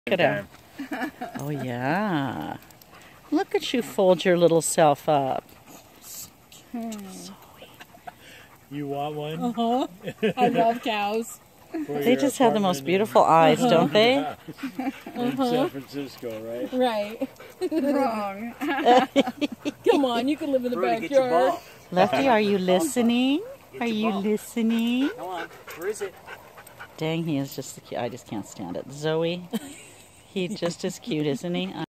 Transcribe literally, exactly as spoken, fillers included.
Look at her. Oh, yeah. Look at you fold your little self up. Hmm. You want one? Uh-huh. I love cows. They just have the most beautiful eyes, uh-huh. don't they? Yeah. In Uh-huh. San Francisco, right? Right. Wrong. Come on, you can live in the Rudy, get your backyard. ball. Lefty, are you listening? Get Are your you ball. listening? Come on. Where is it? Dang, he is just the cute. I just can't stand it. Zoe, he's just as cute, isn't he?